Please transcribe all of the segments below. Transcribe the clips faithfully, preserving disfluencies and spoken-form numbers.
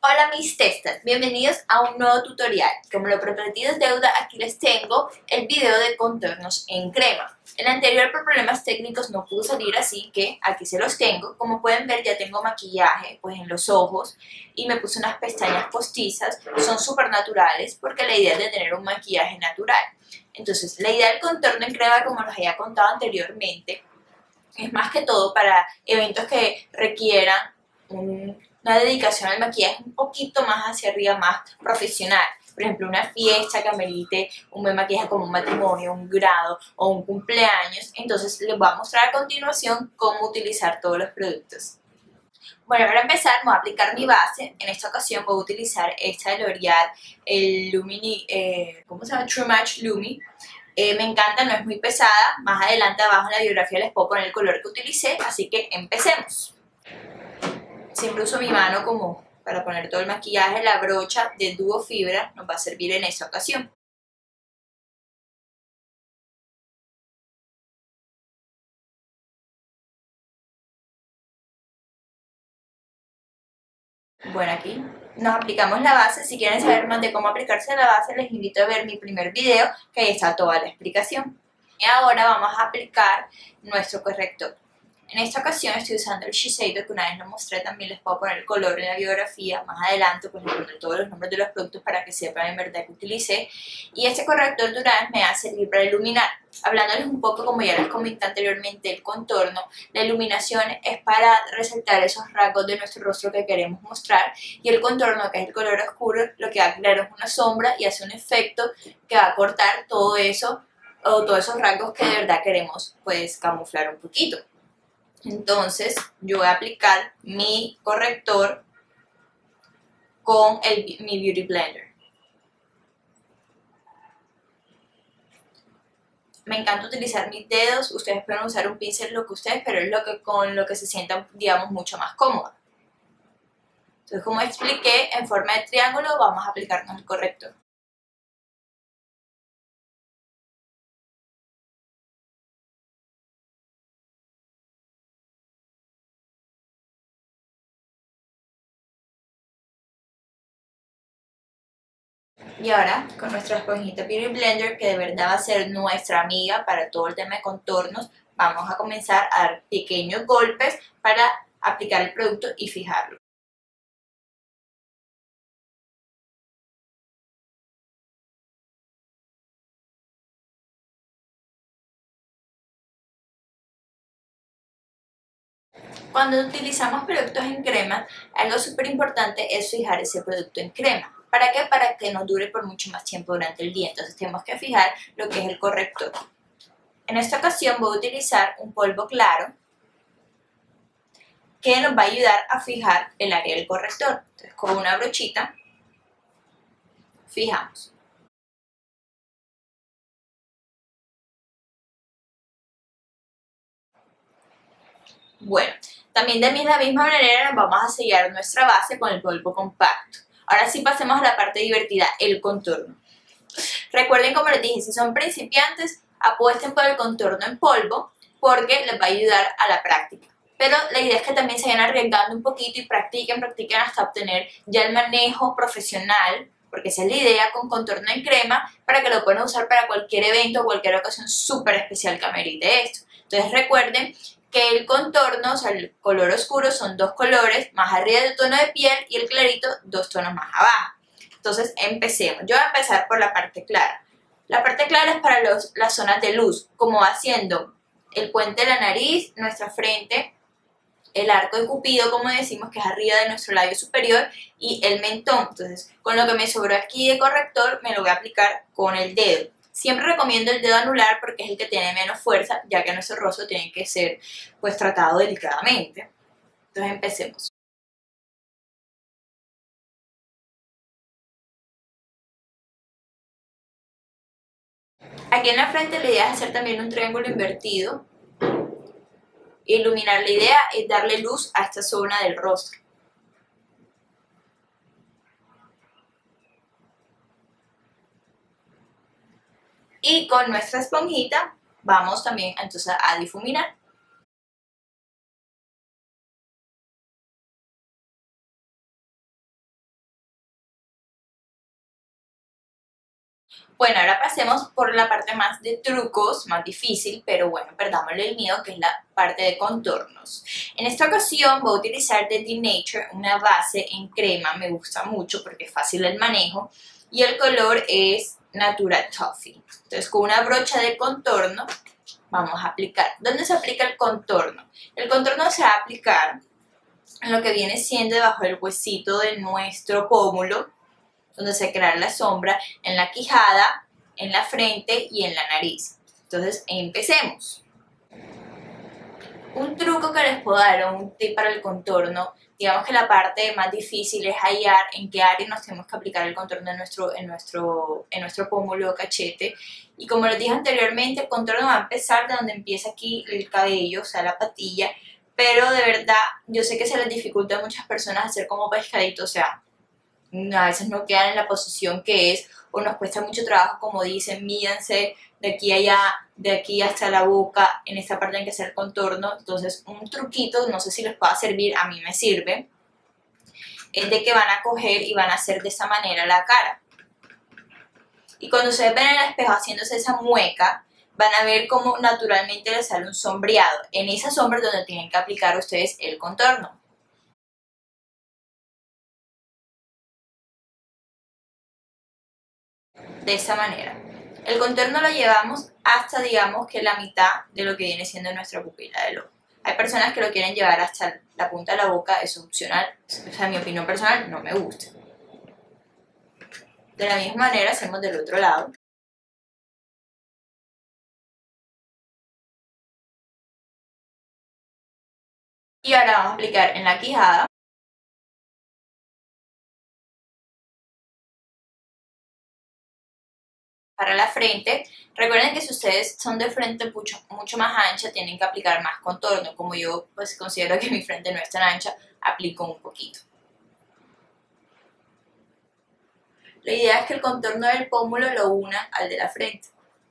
Hola mis testas, bienvenidos a un nuevo tutorial. Como lo prometido es deuda, aquí les tengo el video de contornos en crema. El anterior por problemas técnicos no pudo salir, así que aquí se los tengo. Como pueden ver, ya tengo maquillaje pues en los ojos y me puse unas pestañas postizas. Son súper naturales porque la idea es de tener un maquillaje natural. Entonces, la idea del contorno en crema, como les había contado anteriormente, es más que todo para eventos que requieran un una dedicación al maquillaje un poquito más hacia arriba, más profesional. Por ejemplo, una fiesta que amerite un buen maquillaje como un matrimonio, un grado o un cumpleaños. Entonces les voy a mostrar a continuación cómo utilizar todos los productos. Bueno, para empezar voy a aplicar mi base. En esta ocasión voy a utilizar esta de L'Oreal, el Lumini, eh, ¿cómo se llama? True Match Lumi. Eh, me encanta, no es muy pesada. Más adelante abajo en la biografía les puedo poner el color que utilicé, así que empecemos. Siempre uso mi mano como para poner todo el maquillaje. La brocha de Duo Fibra nos va a servir en esta ocasión. Bueno, aquí nos aplicamos la base. Si quieren saber más de cómo aplicarse la base, les invito a ver mi primer video, que ahí está toda la explicación. Y ahora vamos a aplicar nuestro corrector. En esta ocasión estoy usando el Shiseido, que una vez lo mostré, también les puedo poner el color en la biografía. Más adelante pues les pondré todos los nombres de los productos para que sepan en verdad que utilicé. Y este corrector Durán me va a servir para iluminar. Hablándoles un poco, como ya les comenté anteriormente, el contorno, la iluminación es para resaltar esos rasgos de nuestro rostro que queremos mostrar. Y el contorno, que es el color oscuro, lo que va a crear es una sombra y hace un efecto que va a cortar todo eso, o todos esos rasgos que de verdad queremos pues camuflar un poquito. Entonces yo voy a aplicar mi corrector con el, mi Beauty Blender. Me encanta utilizar mis dedos. Ustedes pueden usar un pincel, lo que ustedes, pero es lo que, con lo que se sientan, digamos, mucho más cómoda. Entonces, como expliqué, en forma de triángulo vamos a aplicarnos el corrector. Y ahora, con nuestra esponjita Beauty Blender, que de verdad va a ser nuestra amiga para todo el tema de contornos, vamos a comenzar a dar pequeños golpes para aplicar el producto y fijarlo. Cuando utilizamos productos en crema, algo súper importante es fijar ese producto en crema. ¿Para qué? Para que nos dure por mucho más tiempo durante el día. Entonces tenemos que fijar lo que es el corrector. En esta ocasión voy a utilizar un polvo claro que nos va a ayudar a fijar el área del corrector. Entonces con una brochita fijamos. Bueno, también de la misma manera nos vamos a sellar nuestra base con el polvo compacto. Ahora sí pasemos a la parte divertida, el contorno. Recuerden, como les dije, si son principiantes, apuesten por el contorno en polvo porque les va a ayudar a la práctica. Pero la idea es que también se vayan arriesgando un poquito y practiquen, practiquen hasta obtener ya el manejo profesional, porque esa es la idea con contorno en crema, para que lo puedan usar para cualquier evento o cualquier ocasión súper especial que amerite esto. Entonces recuerden que el contorno, o sea, el color oscuro son dos colores, más arriba del tono de piel y el clarito dos tonos más abajo. Entonces empecemos. Yo voy a empezar por la parte clara. La parte clara es para los, las zonas de luz, como haciendo el puente de la nariz, nuestra frente, el arco de Cupido, como decimos, que es arriba de nuestro labio superior, y el mentón. Entonces, con lo que me sobró aquí de corrector, me lo voy a aplicar con el dedo. Siempre recomiendo el dedo anular porque es el que tiene menos fuerza, ya que nuestro rostro tiene que ser pues tratado delicadamente. Entonces empecemos. Aquí en la frente la idea es hacer también un triángulo invertido. Iluminar, la idea es darle luz a esta zona del rostro. Y con nuestra esponjita vamos también entonces a difuminar. Bueno, ahora pasemos por la parte más de trucos, más difícil, pero bueno, perdámosle el miedo, que es la parte de contornos. En esta ocasión voy a utilizar de Denature una base en crema, me gusta mucho porque es fácil el manejo, y el color es Natural Toffee. Entonces con una brocha de contorno vamos a aplicar. ¿Dónde se aplica el contorno? El contorno se va a aplicar en lo que viene siendo debajo del huesito de nuestro pómulo, donde se crea la sombra, en la quijada, en la frente y en la nariz. Entonces, empecemos. Un truco que les puedo dar, o un tip para el contorno, digamos que la parte más difícil es hallar en qué área nos tenemos que aplicar el contorno en nuestro, en nuestro, en nuestro pómulo o cachete. Y como les dije anteriormente, el contorno va a empezar de donde empieza aquí el cabello, o sea, la patilla, pero de verdad, yo sé que se les dificulta a muchas personas hacer como pescadito, o sea, a veces no quedan en la posición que es, o nos cuesta mucho trabajo, como dicen, mídanse de aquí a allá, de aquí hasta la boca, en esta parte hay que hacer contorno. Entonces un truquito, no sé si les pueda servir, a mí me sirve, es de que van a coger y van a hacer de esa manera la cara. Y cuando ustedes ven en el espejo haciéndose esa mueca, van a ver cómo naturalmente les sale un sombreado. En esa sombra es donde tienen que aplicar ustedes el contorno. De esa manera. El contorno lo llevamos hasta, digamos, que la mitad de lo que viene siendo nuestra pupila del ojo. Hay personas que lo quieren llevar hasta la punta de la boca, eso es opcional, o sea, mi opinión personal, no me gusta. De la misma manera hacemos del otro lado. Y ahora vamos a aplicar en la quijada. Para la frente, recuerden que si ustedes son de frente mucho, mucho más ancha, tienen que aplicar más contorno. Como yo pues considero que mi frente no es tan ancha, aplico un poquito. La idea es que el contorno del pómulo lo una al de la frente.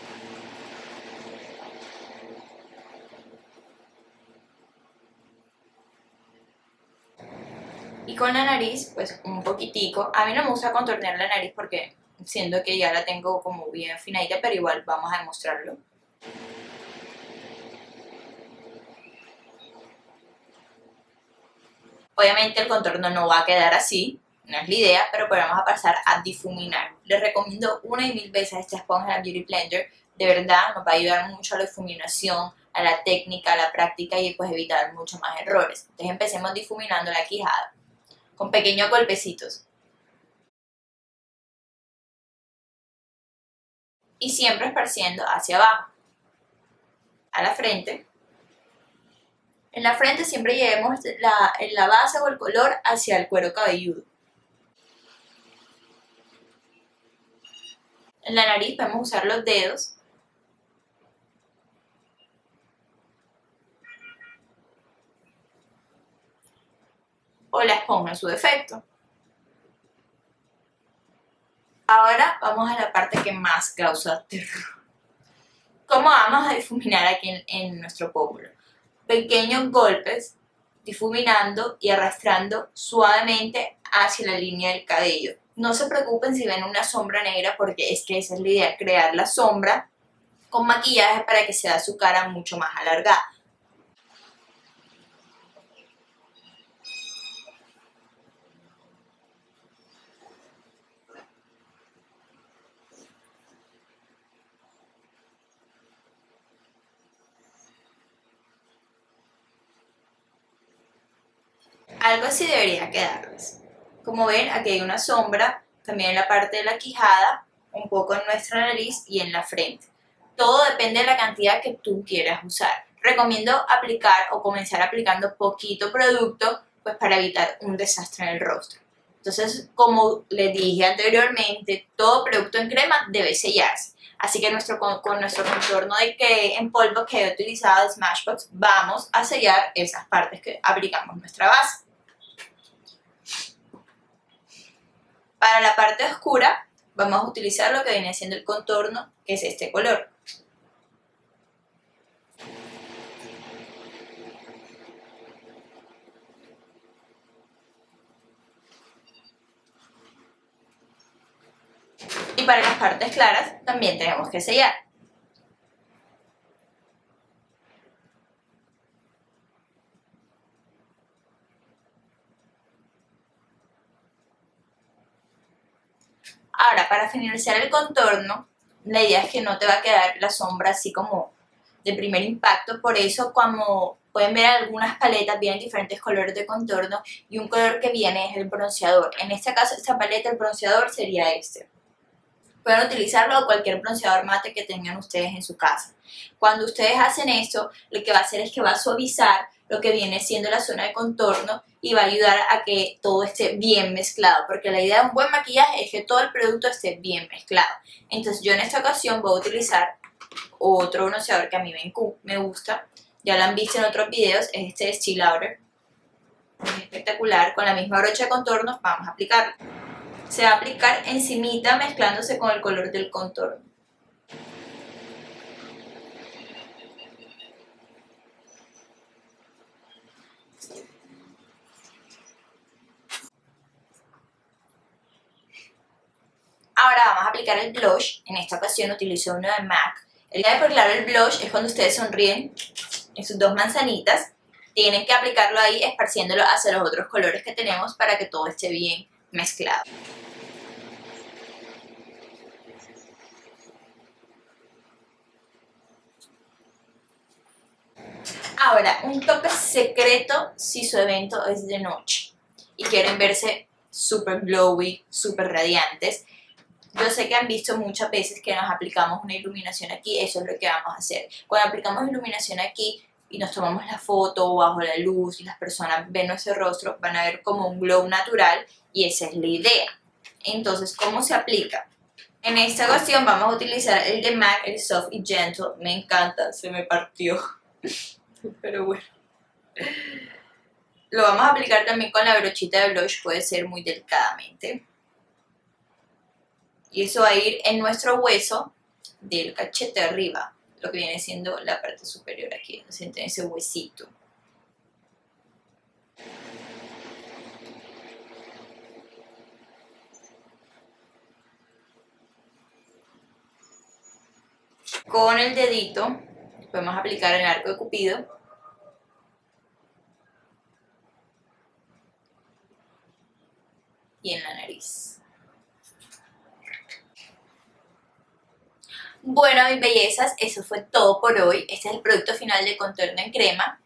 Y con la nariz, pues un poquitico. A mí no me gusta contornear la nariz porque siento que ya la tengo como bien afinadita, pero igual vamos a demostrarlo. Obviamente el contorno no va a quedar así, no es la idea, pero pues vamos a pasar a difuminar. Les recomiendo una y mil veces esta esponja, la Beauty Blender. De verdad nos va a ayudar mucho a la difuminación, a la técnica, a la práctica y pues evitar muchos más errores. Entonces empecemos difuminando la quijada con pequeños golpecitos. Y siempre esparciendo hacia abajo, a la frente. En la frente siempre llevemos la, la base o el color hacia el cuero cabelludo. En la nariz podemos usar los dedos. O la esponja en su defecto. Ahora vamos a la parte que más causa terror. ¿Cómo vamos a difuminar aquí en, en nuestro pómulo? Pequeños golpes, difuminando y arrastrando suavemente hacia la línea del cabello. No se preocupen si ven una sombra negra porque es que esa es la idea, crear la sombra con maquillaje para que sea su cara mucho más alargada. Algo así debería quedarles. Como ven, aquí hay una sombra, también en la parte de la quijada, un poco en nuestra nariz y en la frente. Todo depende de la cantidad que tú quieras usar. Recomiendo aplicar o comenzar aplicando poquito producto, pues para evitar un desastre en el rostro. Entonces, como les dije anteriormente, todo producto en crema debe sellarse. Así que nuestro, con, con nuestro contorno de que en polvo que he utilizado de Smashbox, vamos a sellar esas partes que aplicamos nuestra base. Para la parte oscura vamos a utilizar lo que viene siendo el contorno, que es este color. Y para las partes claras también tenemos que sellar. Ahora, para finalizar el contorno, la idea es que no te va a quedar la sombra así como de primer impacto, por eso como pueden ver algunas paletas vienen diferentes colores de contorno y un color que viene es el bronceador. En este caso, esta paleta, el bronceador sería este. Pueden utilizarlo o cualquier bronceador mate que tengan ustedes en su casa. Cuando ustedes hacen esto, lo que va a hacer es que va a suavizar lo que viene siendo la zona de contorno y va a ayudar a que todo esté bien mezclado, porque la idea de un buen maquillaje es que todo el producto esté bien mezclado. Entonces yo en esta ocasión voy a utilizar otro bronceador que a mí me, me gusta, ya lo han visto en otros videos, es este de Estee Lauder. Es espectacular, con la misma brocha de contorno vamos a aplicarlo. Se va a aplicar encimita mezclándose con el color del contorno. Ahora vamos a aplicar el blush. En esta ocasión utilizo uno de MAC. El día de por claro el blush es cuando ustedes sonríen en sus dos manzanitas. Tienen que aplicarlo ahí esparciéndolo hacia los otros colores que tenemos para que todo esté bien mezclado. Ahora, un toque secreto si su evento es de noche y quieren verse súper glowy, súper radiantes. Yo sé que han visto muchas veces que nos aplicamos una iluminación aquí, eso es lo que vamos a hacer. Cuando aplicamos iluminación aquí y nos tomamos la foto bajo la luz y las personas ven nuestro rostro, van a ver como un glow natural y esa es la idea. Entonces, ¿cómo se aplica? En esta ocasión vamos a utilizar el de MAC, el Soft y Gentle. Me encanta, se me partió. Pero bueno. Lo vamos a aplicar también con la brochita de blush, puede ser muy delicadamente. Y eso va a ir en nuestro hueso del cachete arriba, lo que viene siendo la parte superior aquí, en ese huesito. Con el dedito podemos aplicar el arco de Cupido. Y en la nariz. Bueno, mis bellezas, eso fue todo por hoy. Este es el producto final de contorno en crema.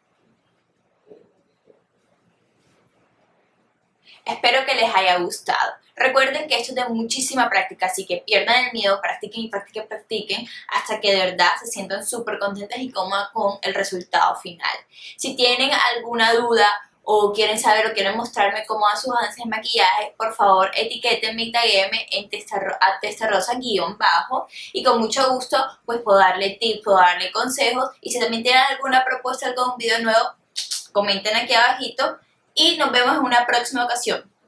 Espero que les haya gustado. Recuerden que esto es de muchísima práctica, así que pierdan el miedo, practiquen y practiquen, practiquen hasta que de verdad se sientan súper contentas y cómodas con el resultado final. Si tienen alguna duda o quieren saber o quieren mostrarme cómo van sus avances en maquillaje, por favor etiquétenme y taguéenme en testarosa guión bajo y con mucho gusto pues puedo darle tips, puedo darle consejos y si también tienen alguna propuesta, algún video nuevo, comenten aquí abajito y nos vemos en una próxima ocasión.